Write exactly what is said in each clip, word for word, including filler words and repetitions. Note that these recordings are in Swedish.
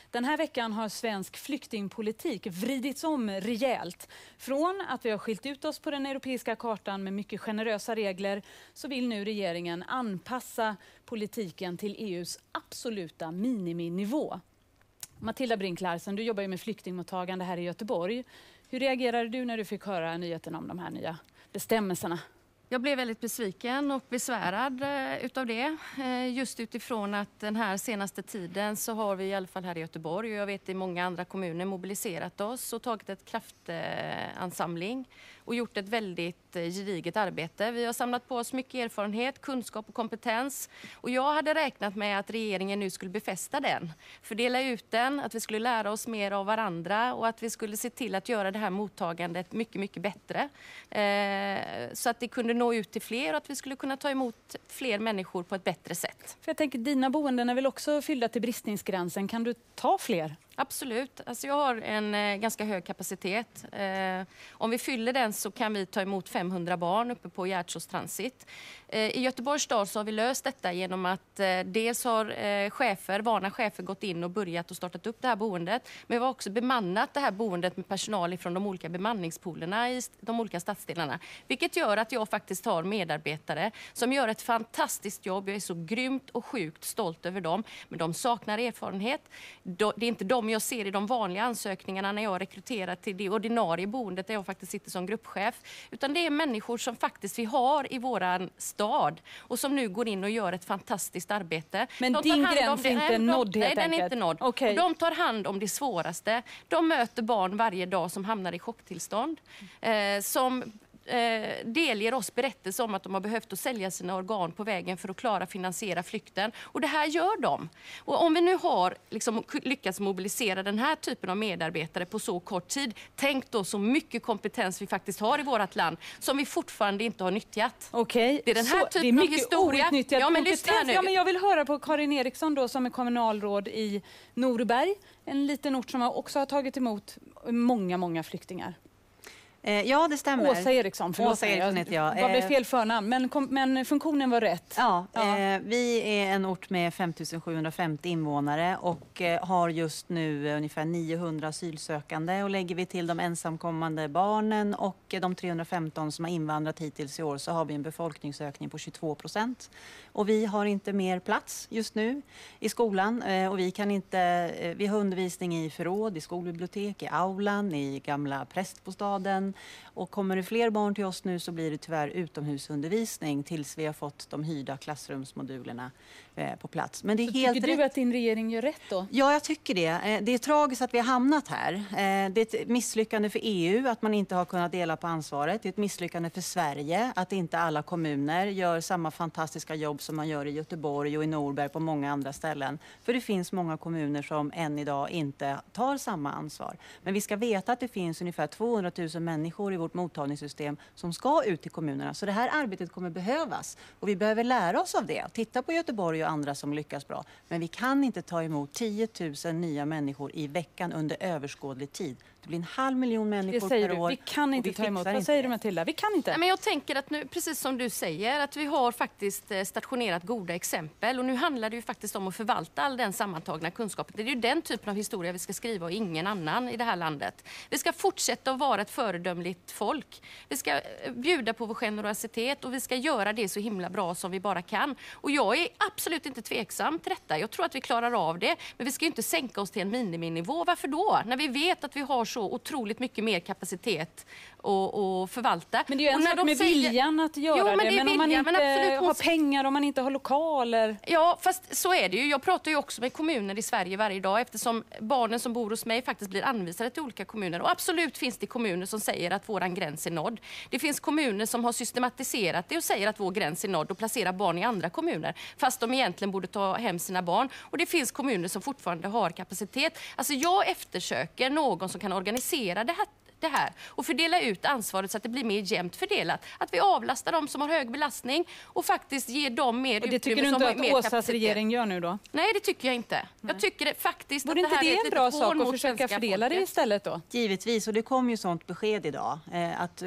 Den här veckan har svensk flyktingpolitik vridits om rejält. Från att vi har skilt ut oss på den europeiska kartan med mycket generösa regler så vill nu regeringen anpassa politiken till E U:s absoluta miniminivå. Matilda Brink Larsen, du jobbar ju med flyktingmottagande här i Göteborg. Hur reagerade du när du fick höra nyheten om de här nya bestämmelserna? Jag blev väldigt besviken och besvärad eh, utav det. Eh, just utifrån att den här senaste tiden så har vi i alla fall här i Göteborg och jag vet i många andra kommuner mobiliserat oss och tagit ett kraftansamling och gjort ett väldigt eh, gediget arbete. Vi har samlat på oss mycket erfarenhet, kunskap och kompetens och jag hade räknat med att regeringen nu skulle befästa den. Fördela ut den, att vi skulle lära oss mer av varandra och att vi skulle se till att göra det här mottagandet mycket, mycket bättre. Eh, så att det kunde nå ut till fler och att vi skulle kunna ta emot fler människor på ett bättre sätt. För jag tänker, dina boenden är väl också fyllda till bristningsgränsen. Kan du ta fler? Absolut. Alltså jag har en eh, ganska hög kapacitet. Eh, om vi fyller den så kan vi ta emot femhundra barn uppe på Gärdsås Transit. Eh, I Göteborgs stad så har vi löst detta genom att eh, dels har eh, chefer, vana chefer gått in och börjat och startat upp det här boendet. Men vi har också bemannat det här boendet med personal från de olika bemanningspoolerna i de olika stadsdelarna. Vilket gör att jag faktiskt har medarbetare som gör ett fantastiskt jobb. Jag är så grymt och sjukt stolt över dem. Men de saknar erfarenhet. Det är inte de jag ser i de vanliga ansökningarna när jag rekryterar till det ordinarie boendet där jag faktiskt sitter som gruppchef. Utan det är människor som faktiskt vi har i våran stad och som nu går in och gör ett fantastiskt arbete. Men din gräns är inte nådd helt Nej, enkelt? den är inte nådd. Okay. Och de tar hand om det svåraste. De möter barn varje dag som hamnar i chocktillstånd. Eh, som Eh, delger oss berättelser om att de har behövt att sälja sina organ på vägen för att klara finansiera flykten. Och det här gör de. Och om vi nu har liksom lyckats mobilisera den här typen av medarbetare på så kort tid, tänk då så mycket kompetens vi faktiskt har i vårt land som vi fortfarande inte har nyttjat. Okej, okay. Det är den här så typen det är mycket av historia. outnyttjad ja, men kompetens. nu. Ja, men jag vill höra på Karin Eriksson då, som är kommunalråd i Norberg. En liten ort som också har tagit emot många, många flyktingar. Ja, det stämmer. Åsa Eriksson, förlåt. Åsa Eriksson heter jag. Det var väl fel förnamn, men, kom, men funktionen var rätt. Ja, ja. Eh, vi är en ort med fem tusen sjuhundrafemtio invånare och eh, har just nu ungefär niohundra asylsökande. Och lägger vi till de ensamkommande barnen och eh, de trehundrafemton som har invandrat hittills i år så har vi en befolkningsökning på tjugotvå procent. Och vi har inte mer plats just nu i skolan. Eh, och vi kan inte, eh, vi har undervisning i förråd, i skolbibliotek, i aulan, i gamla prästbostaden. Och kommer det fler barn till oss nu så blir det tyvärr utomhusundervisning tills vi har fått de hyrda klassrumsmodulerna eh, på plats. Men det är så helt tycker du rätt. Att din regering gör rätt då? Ja, jag tycker det. Eh, det är tragiskt att vi har hamnat här. Eh, det är ett misslyckande för E U att man inte har kunnat dela på ansvaret. Det är ett misslyckande för Sverige att inte alla kommuner gör samma fantastiska jobb som man gör i Göteborg och i Norberg på många andra ställen. För det finns många kommuner som än idag inte tar samma ansvar. Men vi ska veta att det finns ungefär tvåhundratusen människor i vårt mottagningssystem som ska ut till kommunerna. Så det här arbetet kommer behövas. Och vi behöver lära oss av det. Titta på Göteborg och andra som lyckas bra. Men vi kan inte ta emot tio tusen nya människor i veckan under överskådlig tid. Det blir en halv miljon människor per du. år. Vi kan inte vi ta emot. Vad inte säger du, Matilda? Vi kan inte. Nej, men jag tänker att nu, precis som du säger, att vi har faktiskt stationerat goda exempel. Och nu handlar det ju faktiskt om att förvalta all den sammantagna kunskapen. Det är ju den typen av historia vi ska skriva och ingen annan i det här landet. Vi ska fortsätta att vara ett föredömligt folk. Vi ska bjuda på vår generositet och vi ska göra det så himla bra som vi bara kan. Och jag är absolut inte tveksam till detta. Jag tror att vi klarar av det. Men vi ska ju inte sänka oss till en miniminivå. Varför då? När vi vet att vi har så otroligt mycket mer kapacitet och, och förvalta. Men det är ju en sak med säger... viljan att göra jo, men det. Men, men om man inte men har pengar, om man inte har lokaler. Ja, fast så är det ju. Jag pratar ju också med kommuner i Sverige varje dag eftersom barnen som bor hos mig faktiskt blir anvisade till olika kommuner. Och absolut finns det kommuner som säger att våran gräns är nådd. Det finns kommuner som har systematiserat det och säger att vår gräns är nådd och placerar barn i andra kommuner. Fast de egentligen borde ta hem sina barn. Och det finns kommuner som fortfarande har kapacitet. Alltså jag eftersöker någon som kan organisera det här det här och fördela ut ansvaret så att det blir mer jämnt fördelat. Att vi avlastar de som har hög belastning och faktiskt ger dem mer utrymme. Och det tycker du inte att Åsas regering gör nu då? Nej, det tycker jag inte. Nej. Jag tycker det, faktiskt Borde att det här inte det är är en bra sak att försöka fördela folket. det istället då? Givetvis, och det kom ju sånt besked idag. Eh, att... Eh,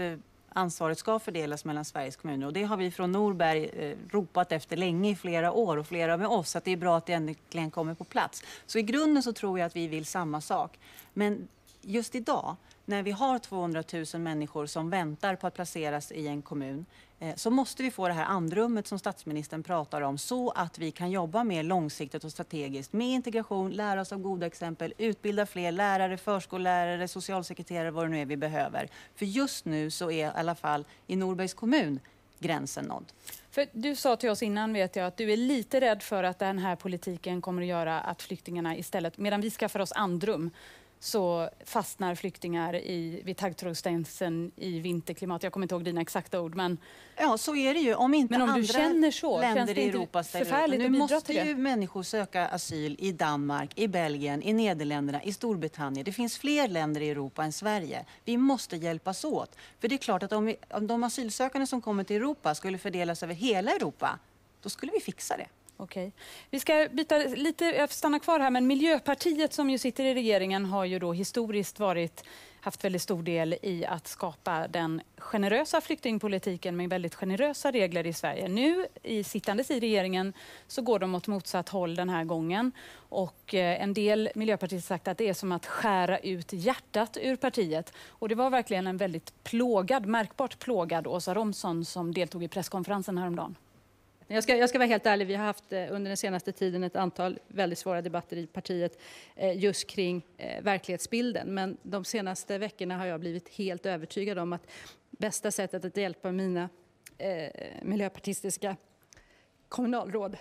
ansvaret ska fördelas mellan Sveriges kommuner. Och det har vi från Norberg eh, ropat efter länge i flera år och flera med oss. Att det är bra att det äntligen kommer på plats. Så i grunden så tror jag att vi vill samma sak. Men just idag, när vi har tvåhundratusen människor som väntar på att placeras i en kommun, eh, så måste vi få det här andrummet som statsministern pratar om, så att vi kan jobba mer långsiktigt och strategiskt med integration, lära oss av goda exempel, utbilda fler lärare, förskollärare, socialsekreterare, vad det nu är vi behöver. För just nu så är i alla fall i Norbergs kommun gränsen nådd. För du sa till oss innan, vet jag, att du är lite rädd för att den här politiken kommer att göra att flyktingarna istället, medan vi skaffar oss andrum, så fastnar flyktingar i, vid taggtrådsstängseln i vinterklimat. Jag kommer inte ihåg dina exakta ord, men... Ja, så är det ju. Om inte men om andra du känner så, länder i Europa ställer upp. Nu måste ju det? människor söka asyl i Danmark, i Belgien, i Nederländerna, i Storbritannien. Det finns fler länder i Europa än Sverige. Vi måste hjälpas åt. För det är klart att om, vi, om de asylsökande som kommer till Europa skulle fördelas över hela Europa, då skulle vi fixa det. Okej. Vi ska byta lite, jag stannar kvar här, men Miljöpartiet som ju sitter i regeringen har ju då historiskt varit, haft väldigt stor del i att skapa den generösa flyktingpolitiken med väldigt generösa regler i Sverige. Nu, i sittandes i regeringen, så går de åt motsatt håll den här gången. Och eh, en del miljöpartister har sagt att det är som att skära ut hjärtat ur partiet. Och det var verkligen en väldigt plågad, märkbart plågad Åsa Romson som deltog i presskonferensen häromdagen. Jag ska, jag ska vara helt ärlig, vi har haft eh, under den senaste tiden ett antal väldigt svåra debatter i partiet eh, just kring eh, verklighetsbilden. Men de senaste veckorna har jag blivit helt övertygad om att bästa sättet att hjälpa mina eh, miljöpartistiska kommunalråd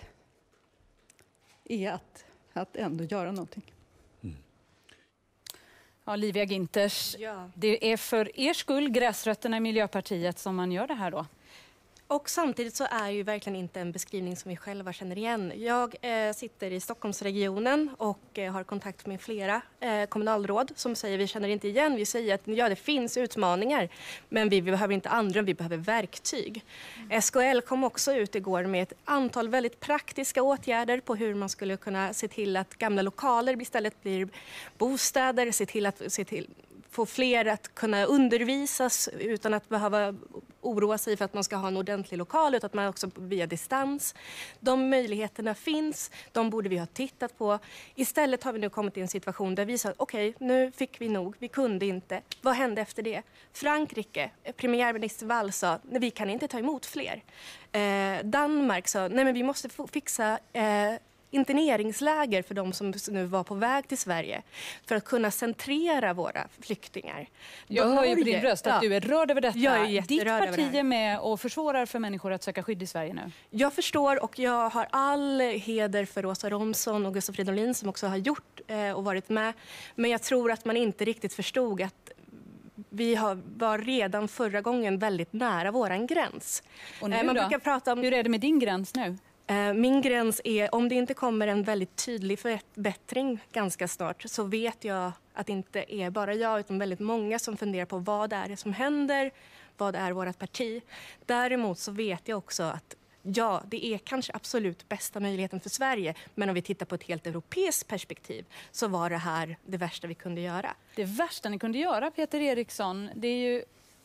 är att, att ändå göra någonting. Mm. Ja, Livia Ginters, Ja. Det är för er skull, gräsrötterna i Miljöpartiet, som man gör det här då? Och samtidigt så är ju verkligen inte en beskrivning som vi själva känner igen. Jag eh, sitter i Stockholmsregionen och eh, har kontakt med flera eh, kommunalråd som säger vi känner inte igen. Vi säger att ja, det finns utmaningar, men vi, vi behöver inte andra, vi behöver verktyg. Mm. S K L kom också ut igår med ett antal väldigt praktiska åtgärder på hur man skulle kunna se till att gamla lokaler istället blir bostäder, se till att se till få fler att kunna undervisas utan att behöva oroa sig för att man ska ha en ordentlig lokal, utan att man också via distans. De möjligheterna finns, de borde vi ha tittat på. Istället har vi nu kommit i en situation där vi sa okej, okay, nu fick vi nog, vi kunde inte. Vad hände efter det? Frankrike, premiärminister Wall sa, nej, vi kan inte ta emot fler. Eh, Danmark sa, nej men vi måste få fixa eh, interneringsläger för de som nu var på väg till Sverige för att kunna centrera våra flyktingar. Jag hör ju på din röst att ja. du är rörd över detta. Jag är Ditt parti det är med och försvårar för människor att söka skydd i Sverige nu. Jag förstår och jag har all heder för Åsa Romson och Gustav Fridolin som också har gjort eh, och varit med. Men jag tror att man inte riktigt förstod att vi har, var redan förra gången väldigt nära våran gräns. Och nu eh, man då? brukar prata om... Hur är det med din gräns nu? Min gräns är, om det inte kommer en väldigt tydlig förbättring ganska snart, så vet jag att det inte är bara jag utan väldigt många som funderar på vad är det som händer, vad är vårt parti. Däremot så vet jag också att ja, det är kanske absolut bästa möjligheten för Sverige, men om vi tittar på ett helt europeiskt perspektiv så var det här det värsta vi kunde göra. Det värsta ni kunde göra, Peter Eriksson, det är ju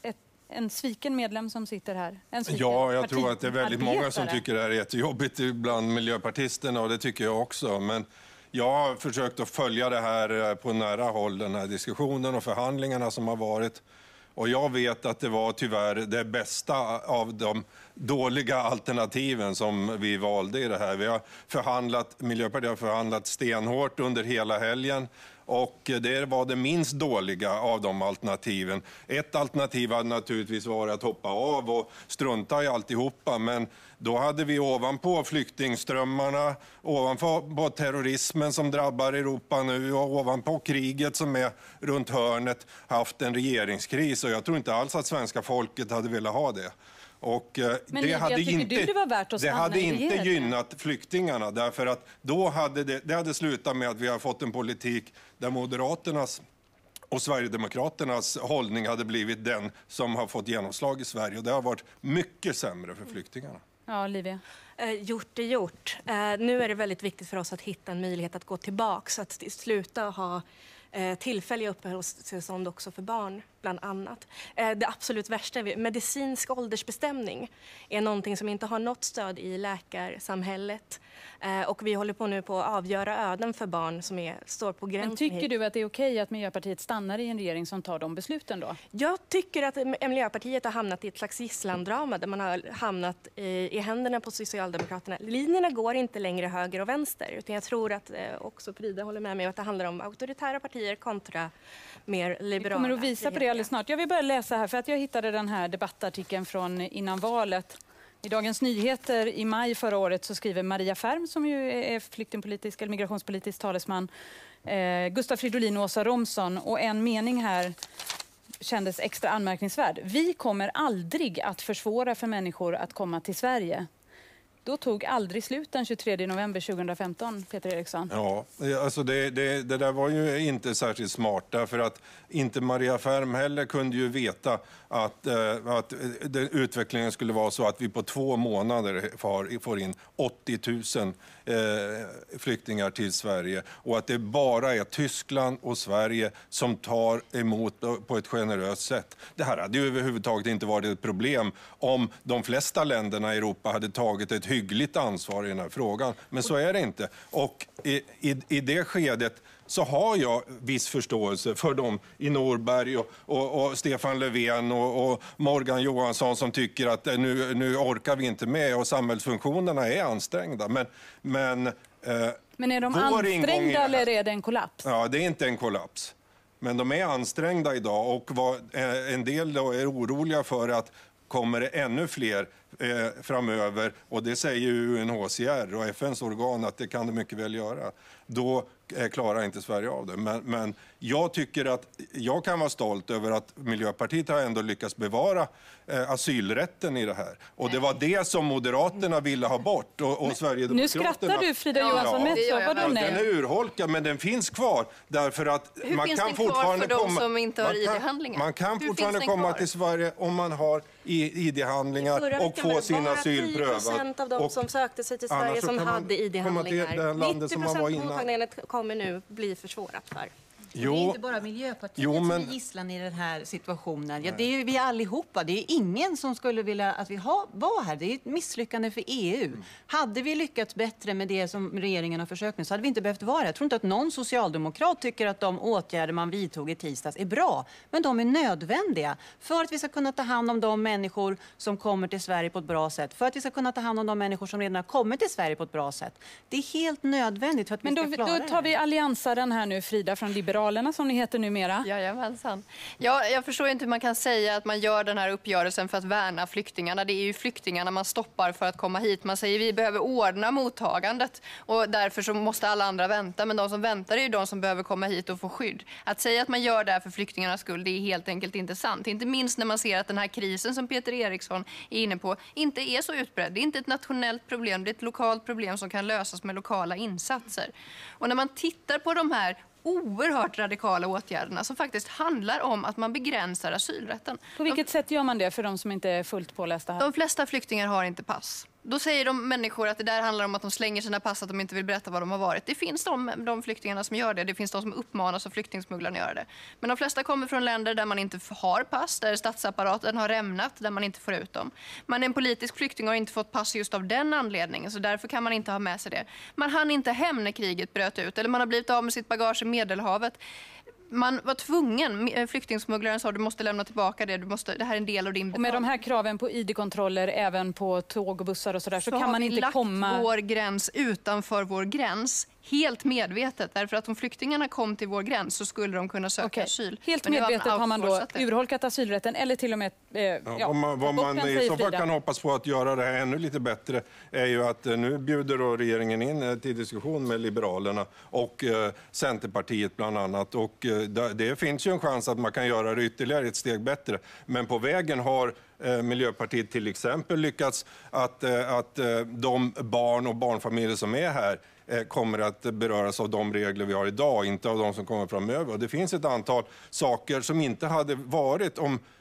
en sviken medlem som sitter här. En ja, jag tror att det är väldigt många som tycker det här är jättejobbigt bland miljöpartisterna och det tycker jag också. Men jag har försökt att följa det här på nära håll, den här diskussionen och förhandlingarna som har varit. Och jag vet att det var tyvärr det bästa av de dåliga alternativen som vi valde i det här. Vi har förhandlat, Miljöpartiet har förhandlat stenhårt under hela helgen. Och det var det minst dåliga av de alternativen. Ett alternativ hade naturligtvis varit att hoppa av och strunta i alltihopa. Men då hade vi ovanpå flyktingströmmarna, ovanpå terrorismen som drabbar Europa nu och ovanpå kriget som är runt hörnet haft en regeringskris. Och jag tror inte alls att svenska folket hade velat ha det. Och eh, Men det jag hade tycker inte, du det var värt att det stanna hade i inte regeringen? gynnat flyktingarna därför att då hade det, det hade slutat med att vi har fått en politik där Moderaternas och Sverigedemokraternas hållning hade blivit den som har fått genomslag i Sverige. Och det har varit mycket sämre för flyktingarna. Ja, Olivia. Eh, gjort är gjort. Eh, nu är det väldigt viktigt för oss att hitta en möjlighet att gå tillbaka, så att sluta ha eh, tillfälliga uppehållstillstånd också för barn. bland annat. Det absolut värsta, medicinsk åldersbestämning, är någonting som inte har något stöd i läkarsamhället. Och vi håller på nu på att avgöra öden för barn som är, står på gränsen. Men tycker du att det är okej att Miljöpartiet stannar i en regering som tar de besluten då? Jag tycker att Miljöpartiet har hamnat i ett slags gisslandrama där man har hamnat i, i händerna på Socialdemokraterna. Linjerna går inte längre höger och vänster, utan jag tror att eh, också Frida håller med mig att det handlar om auktoritära partier kontra mer liberala. Vi kommer att visa på det alldeles snart. Jag vill börja läsa här för att jag hittade den här debattartikeln från innan valet. I Dagens Nyheter i maj förra året så skriver Maria Färm, som ju är flyktingpolitisk eller migrationspolitisk talesman, eh, Gustav Fridolin och Åsa Romson, och en mening här kändes extra anmärkningsvärd. Vi kommer aldrig att försvåra för människor att komma till Sverige. Då tog aldrig slut den tjugotredje november tjugohundrafemton, Peter Eriksson. Ja, alltså det, det, det där var ju inte särskilt smart, därför att inte Maria Färm heller kunde ju veta att, att den utvecklingen skulle vara så att vi på två månader får, får in åttio tusen eh, flyktingar till Sverige och att det bara är Tyskland och Sverige som tar emot på ett generöst sätt. Det här hade ju överhuvudtaget inte varit ett problem om de flesta länderna i Europa hade tagit ett hyggligt ansvar i den här frågan. Men så är det inte. Och i, i, i det skedet så har jag viss förståelse för dem i Norberg och, och, och Stefan Löfven och, och Morgan Johansson som tycker att nu, nu orkar vi inte med och samhällsfunktionerna är ansträngda. Men, men, eh, men är de ansträngda eller är det en kollaps? Ja, det är inte en kollaps. Men de är ansträngda idag och vad, eh, en del då är oroliga för att kommer det ännu fler eh, framöver, och det säger ju U N H C R och F N:s organ att det kan det mycket väl göra, då eh, klarar inte Sverige av det. Men, men jag tycker att jag kan vara stolt över att Miljöpartiet har ändå lyckats bevara eh, asylrätten i det här. Och det var det som Moderaterna ville ha bort. Och, och Sverigedemokraterna... Nu skrattar du, Frida Johansson, med så var ja, den är urholkad, men den finns kvar därför att Hur man finns kan den kvar fortfarande för de komma, som inte har man kan, I D-handlingar? Man kan Hur fortfarande komma kvar? till Sverige om man har I D-handlingar och få sin asyl prövad. tio procent av de och som sökte sig till Sverige som hade I D-handlingar. nittio procent av mottagandet kommer nu bli försvårat för. Jo, det är inte bara Miljöpartiet jo, men... som är gisslan i den här situationen. Ja, det är ju vi allihopa. Det är ingen som skulle vilja att vi ha, var här. Det är ett misslyckande för E U. Mm. Hade vi lyckats bättre med det som regeringen har försökt med så hade vi inte behövt vara här. Jag tror inte att någon socialdemokrat tycker att de åtgärder man vidtog i tisdags är bra. Men de är nödvändiga för att vi ska kunna ta hand om de människor som kommer till Sverige på ett bra sätt. För att vi ska kunna ta hand om de människor som redan har kommit till Sverige på ett bra sätt. Det är helt nödvändigt för att Men vi då, ska klara då tar vi alliansaren här nu, Frida, från Liberalerna som ni heter numera. Jajamensan. Ja, jag förstår inte hur man kan säga att man gör den här uppgörelsen för att värna flyktingarna. Det är ju flyktingarna man stoppar för att komma hit. Man säger att vi behöver ordna mottagandet och därför så måste alla andra vänta. Men de som väntar är ju de som behöver komma hit och få skydd. Att säga att man gör det här för flyktingarnas skull, det är helt enkelt inte sant. Inte minst när man ser att den här krisen som Peter Eriksson är inne på inte är så utbredd. Det är inte ett nationellt problem, det är ett lokalt problem som kan lösas med lokala insatser. Och när man tittar på de här oerhört radikala åtgärderna som faktiskt handlar om att man begränsar asylrätten. På vilket de, sätt gör man det för de som inte är fullt pålästa här? De flesta flyktingar har inte pass. Då säger de människor att det där handlar om att de slänger sina pass, att de inte vill berätta var de har varit. Det finns de, de flyktingarna som gör det. Det finns de som uppmanas av flyktingsmugglarna att göra det. Men de flesta kommer från länder där man inte har pass, där statsapparaten har rämnat, där man inte får ut dem. Man är en politisk flykting och har inte fått pass just av den anledningen, så därför kan man inte ha med sig det. Man hann inte hem när kriget bröt ut, eller man har blivit av med sitt bagage i Medelhavet. Man var tvungen, flyktingsmugglaren sa du måste lämna tillbaka det, du måste, det här är en del av din betalning. Och med de här kraven på I D-kontroller även på tåg och bussar och sådär så, så kan man inte lagt komma... vår gräns utanför vår gräns helt medvetet, därför att om flyktingarna kom till vår gräns så skulle de kunna söka okay. asyl. Helt medvetet har man då urholkat asylrätten eller till och med... Eh, ja, ja, vad man, vad man i så fall kan hoppas på att göra det här ännu lite bättre är ju att eh, nu bjuder då regeringen in eh, till diskussion med Liberalerna och eh, Centerpartiet bland annat. Och eh, det, det finns ju en chans att man kan göra det ytterligare ett steg bättre. Men på vägen har eh, Miljöpartiet till exempel lyckats att, eh, att eh, de barn och barnfamiljer som är här kommer att beröras av de regler vi har idag, inte av de som kommer framöver. Och det finns ett antal saker som inte hade varit om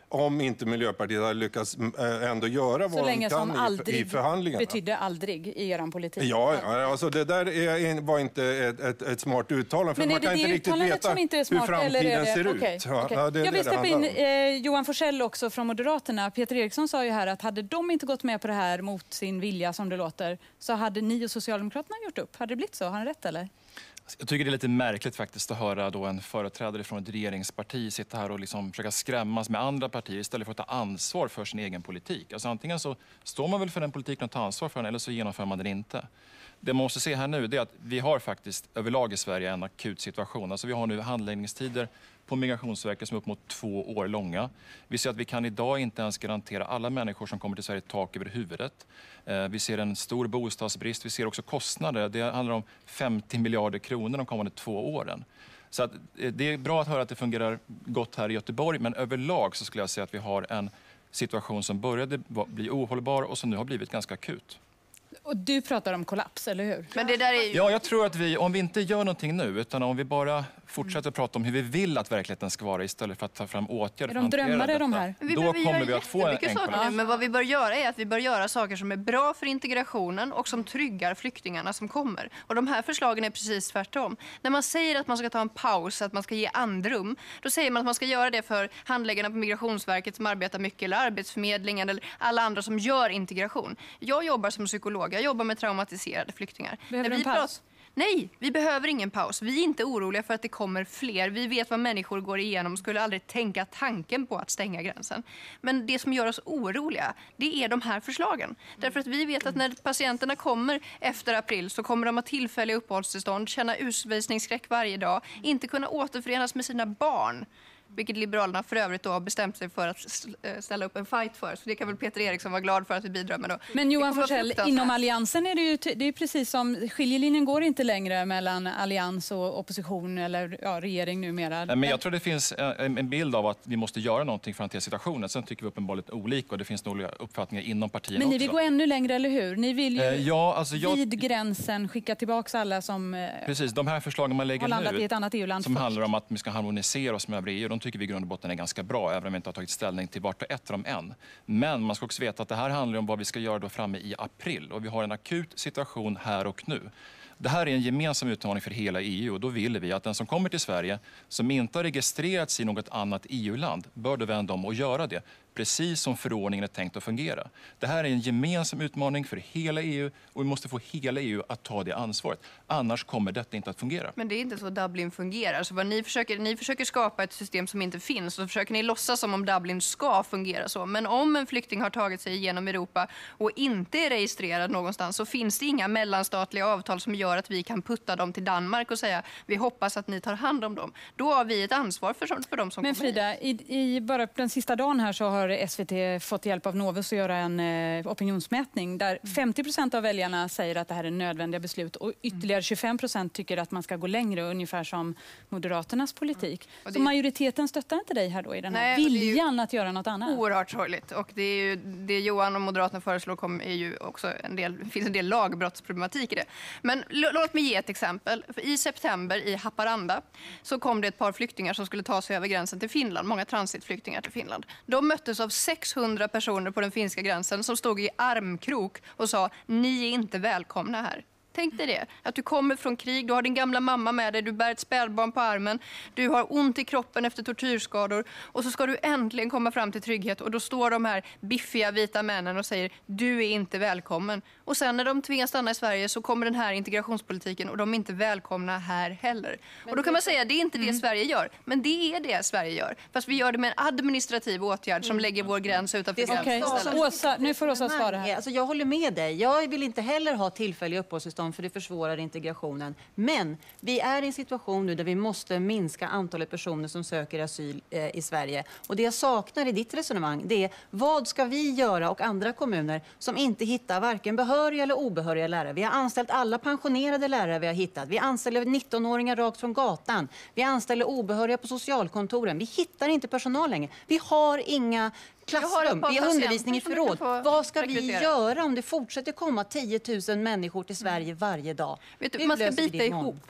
om inte Miljöpartiet hade lyckats ändå göra vad de kan i, i förhandlingarna. Betydde aldrig i er politik. Ja, alltså det där är, var inte ett, ett, ett smart uttalande. För men man kan det inte riktigt veta som inte är smart, hur framtiden eller ser okay, ut. Ja, okay. ja, det är Jag vill det släppa in det eh, Johan Forssell också från Moderaterna. Peter Eriksson sa ju här att hade de inte gått med på det här mot sin vilja, som det låter, så hade ni och Socialdemokraterna gjort upp. Hade det blivit så? Har han rätt, eller? Jag tycker det är lite märkligt faktiskt att höra då en företrädare från ett regeringsparti sitta här och liksom försöka skrämmas med andra partier istället för att ta ansvar för sin egen politik. Alltså antingen så står man väl för den politiken och tar ansvar för den, eller så genomför man den inte. Det man måste se här nu är att vi har faktiskt överlag i Sverige en akut situation. Alltså vi har nu handläggningstider på Migrationsverket som är upp mot två år långa. Vi ser att vi kan idag inte ens garantera alla människor som kommer till Sverige tak över huvudet. Vi ser en stor bostadsbrist. Vi ser också kostnader. Det handlar om femtio miljarder kronor de kommande två åren. Så att det är bra att höra att det fungerar gott här i Göteborg, men överlag så skulle jag säga att vi har en situation som började bli ohållbar och som nu har blivit ganska akut. Och du pratar om kollaps, eller hur? Men det där är ju... Ja, jag tror att vi, om vi inte gör någonting nu, utan om vi bara fortsätter att prata om hur vi vill att verkligheten ska vara istället för att ta fram åtgärder är de för att hantera drömmare, de detta, här? då kommer vi att få en, en kollaps. Men vad vi bör göra är att vi bör göra saker som är bra för integrationen och som tryggar flyktingarna som kommer. Och de här förslagen är precis tvärtom. När man säger att man ska ta en paus, att man ska ge andrum, då säger man att man ska göra det för handläggarna på Migrationsverket som arbetar mycket, eller Arbetsförmedlingen eller alla andra som gör integration. Jag jobbar som psykolog, jag jobbar med traumatiserade flyktingar. Behöver du en paus? Nej, vi behöver ingen paus. Vi är inte oroliga för att det kommer fler. Vi vet vad människor går igenom, skulle aldrig tänka tanken på att stänga gränsen. Men det som gör oss oroliga, det är de här förslagen. Därför att vi vet att när patienterna kommer efter april så kommer de ha tillfälliga uppehållstillstånd, känna utvisningsskräck varje dag, inte kunna återförenas med sina barn. Vilket Liberalerna för övrigt då har bestämt sig för att ställa upp en fight för. Så det kan väl Peter Eriksson vara glad för att vi bidrar med då. Men Johan Forssell, inom Alliansen är det ju det är precis som skiljelinjen går inte längre mellan allians och opposition eller ja, regering numera. Men jag tror det finns en bild av att vi måste göra någonting för att hantera situationen. Sen tycker vi uppenbarligen olika och det finns några uppfattningar inom partierna också. Men ni vill också. gå ännu längre, eller hur? Ni vill ju ja, alltså jag... vid gränsen skicka tillbaka alla som precis, de här förslagen man lägger har landat nu, i ett annat E U-land som först. handlar om att vi ska harmonisera oss med övriga E U, de tycker vi i grund och botten är ganska bra, även om vi inte har tagit ställning till vart och ett av dem än. Men man ska också veta att det här handlar om vad vi ska göra då framme i april. Och vi har en akut situation här och nu. Det här är en gemensam utmaning för hela E U och då vill vi att den som kommer till Sverige som inte har registrerats i något annat E U-land bör då vända om och göra det. Precis som förordningen är tänkt att fungera. Det här är en gemensam utmaning för hela E U och vi måste få hela E U att ta det ansvaret. Annars kommer detta inte att fungera. Men det är inte så Dublin fungerar. Så vad ni, försöker, ni försöker skapa ett system som inte finns och så försöker ni låtsas som om Dublin ska fungera så. Men om en flykting har tagit sig igenom Europa och inte är registrerad någonstans så finns det inga mellanstatliga avtal som gör att vi kan putta dem till Danmark och säga vi hoppas att ni tar hand om dem. Då har vi ett ansvar för, för dem som Men kommer Frida, i, i bara den sista dagen här så har S V T fått hjälp av Novus att göra en eh, opinionsmätning där femtio procent av väljarna säger att det här är nödvändiga beslut och ytterligare tjugofem procent tycker att man ska gå längre, ungefär som Moderaternas politik. Mm. Så majoriteten stöttar inte dig här då i den här Nej, viljan att göra något annat? Oerhört sorgligt. Och det, är ju, det Johan och Moderaterna föreslår kom, är ju också en del, det finns en del lagbrottsproblematik i det. Men låt mig ge ett exempel. För i september i Haparanda så kom det ett par flyktingar som skulle ta sig över gränsen till Finland. Många transitflyktingar till Finland. De möttes av sexhundra personer på den finska gränsen som stod i armkrok och sa ni är inte välkomna här. Tänk dig det, att du kommer från krig, du har din gamla mamma med dig, du bär ett spädbarn på armen, du har ont i kroppen efter tortyrskador och så ska du äntligen komma fram till trygghet och då står de här biffiga vita männen och säger du är inte välkommen. Och sen när de tvingas stanna i Sverige så kommer den här integrationspolitiken och de är inte välkomna här heller. Men och då kan man säga att det är inte det mm. Sverige gör, men det är det Sverige gör. Fast vi gör det med en administrativ åtgärd som mm. lägger vår gräns utanför gränsen. Okay. Åsa, nu får Åsa svara här. Alltså jag håller med dig, jag vill inte heller ha tillfälliga uppehållstillstånd för det försvårar integrationen. Men vi är i en situation nu där vi måste minska antalet personer som söker asyl eh, i Sverige. Och det jag saknar i ditt resonemang det är vad ska vi göra och andra kommuner som inte hittar varken behöriga eller obehöriga lärare. Vi har anställt alla pensionerade lärare vi har hittat. Vi anställer nittonåringar rakt från gatan. Vi anställer obehöriga på socialkontoren. Vi hittar inte personal längre. Vi har inga klassrum, vi har undervisning i förråd. Vad ska vi göra om det fortsätter komma tio tusen människor till Sverige varje dag? Vet du, man ska bita ihop.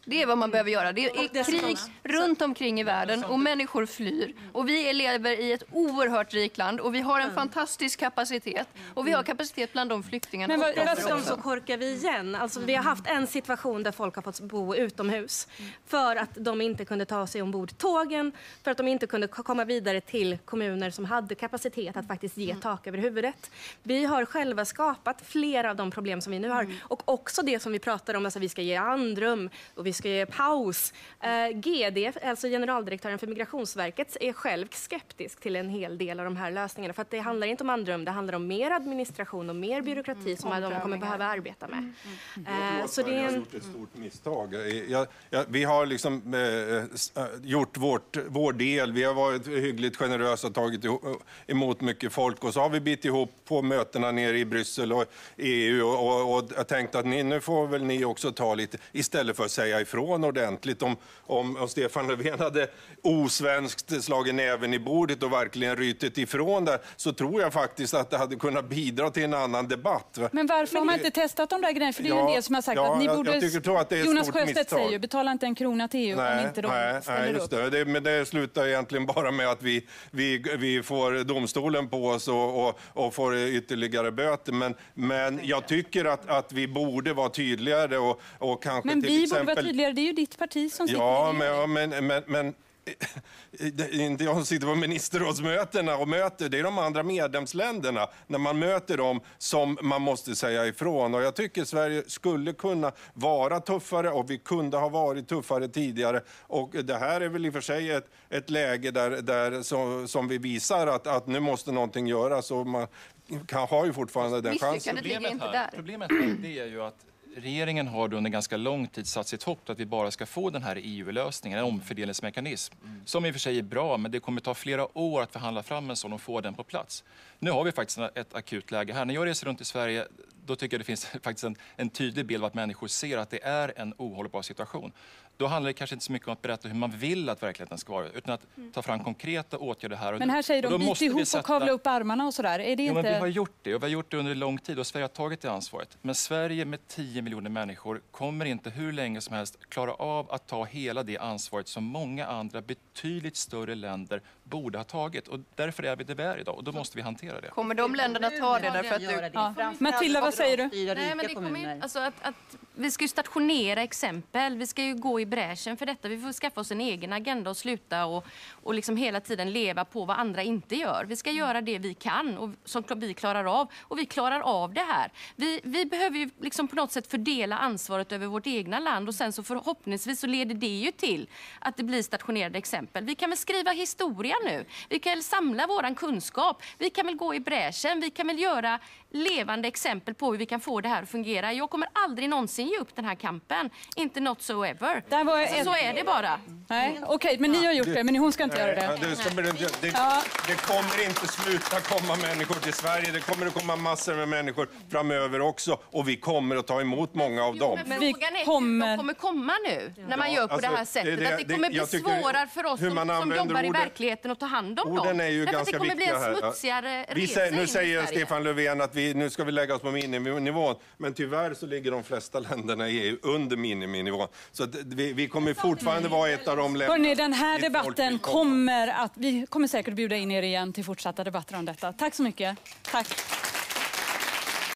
Det är vad man behöver göra. Det är krig runt omkring i världen och människor flyr. Och vi lever i ett oerhört rikt land och vi har en fantastisk kapacitet. Och vi har kapacitet bland de flyktingarna. Men dessutom så korkar vi igen. Alltså, vi har haft en situation där folk har fått bo utomhus för att de inte kunde ta sig ombord tågen, för att de inte kunde komma vidare till kommuner som hade kapacitet att faktiskt ge tak över huvudet. Vi har själva skapat flera av de problem som vi nu har. Och också det som vi pratar om, alltså vi ska ge andrum och vi ska ge paus. Eh, G D, alltså generaldirektören för Migrationsverket, är själv skeptisk till en hel del av de här lösningarna. För att det handlar inte om andrum, det handlar om mer administration och mer byråkrati mm. som mm. de kommer behöva arbeta med. Mm. Mm. Eh, så det är en... har gjort ett stort misstag. Jag, jag, vi har liksom eh, gjort vårt, vår del. Vi har varit hyggligt generösa och tagit emot mycket folk. Och så har vi bitit ihop på mötena nere i Bryssel och E U och, och, och tänkt att ni, nu får väl ni också ta lite, istället för att säga ifrån ordentligt. Om, om, om Stefan Löfven hade osvenskt slagit näven i bordet och verkligen rytit ifrån där, så tror jag faktiskt att det hade kunnat bidra till en annan debatt. Men varför har man inte testat de där grejerna? För det är ja, en del som har sagt ja, att ni borde... Jag tycker att det är Jonas Sjöstedt säger ju, betala inte en krona till E U nej, om inte de nej, ställer nej, just upp. Det. Det, men det slutar egentligen bara med att vi, vi, vi får domstolen på oss och, och, och får ytterligare böter. Men, men jag tycker att, att vi borde vara tydligare och, och kanske men till vi exempel... borde vara tydligare, det är ju ditt parti som sitter ja, i men, men, men, men inte jag som sitter på ministerrådsmötena och möter, det är de andra medlemsländerna. När man möter dem som man måste säga ifrån. Och jag tycker Sverige skulle kunna vara tuffare och vi kunde ha varit tuffare tidigare. Och det här är väl i och för sig ett, ett läge där, där som, som vi visar att, att nu måste någonting göras och man kan, har ju fortfarande den chansen. Problemet här, problemet här det är ju att regeringen har under ganska lång tid satt sitt hopp att vi bara ska få den här E U-lösningen, en omfördelningsmekanism, mm. som i och för sig är bra, men det kommer ta flera år att förhandla fram en sån och få den på plats. Nu har vi faktiskt ett akut läge här. När jag reser runt i Sverige, då tycker jag det finns faktiskt en, en tydlig bild av att människor ser att det är en ohållbar situation. Då handlar det kanske inte så mycket om att berätta hur man vill att verkligheten ska vara, utan att ta fram konkreta åtgärder här. Och men här säger de, bit ihop sätta... och kavla upp armarna och sådär. Är det ja, inte... men vi har gjort det, och vi har gjort det under lång tid och Sverige har tagit det ansvaret. Men Sverige med tio miljoner människor kommer inte hur länge som helst klara av att ta hela det ansvaret som många andra betydligt större länder borde ha tagit. Och därför är vi där vi är idag och då måste vi hantera det. Kommer de länderna ta det därför att du... Ja. Matilda, vad säger du? Nej, men det kommer ju, alltså att, att vi ska ju stationera exempel. Vi ska ju gå i bräschen för detta. Vi får skaffa oss en egen agenda och sluta och, och liksom hela tiden leva på vad andra inte gör. Vi ska göra det vi kan och som vi klarar av. Och vi klarar av det här. Vi, vi behöver ju liksom på något sätt fördela ansvaret över vårt egna land och sen så förhoppningsvis så leder det ju till att det blir stationerade exempel. Vi kan väl skriva historia nu. Vi kan väl samla våran kunskap. Vi kan väl gå i bräschen. Vi kan väl göra levande exempel på hur vi kan få det här att fungera. Jag kommer aldrig någonsin ge upp den här kampen. Inte not so ever. Det var så, en... så är det bara. Nej, okej, okay, men ni har gjort det, men hon ska inte Nej, göra det. Det, ska, det, det, ja. det kommer inte sluta komma människor till Sverige. Det kommer att komma massor med människor framöver också. Och vi kommer att ta emot många av dem. Jo, men frågan är kommer... hur de kommer komma nu när man gör på alltså, det här sättet. Det, det, att det kommer bli svårare för oss som, som jobbar orden, i verkligheten att ta hand om dem. Är ju ganska det kommer bli en smutsigare här. resa vi säger, Nu säger Stefan Löfven att vi, nu ska vi lägga oss på miniminivån. Men tyvärr så ligger de flesta länderna i E U under miniminivån. Så att vi, vi kommer fortfarande vara ett av de länderna. Hörrni, den här debatten kommer att... Vi kommer säkert bjuda in er igen till fortsatta debatter om detta. Tack så mycket. Tack.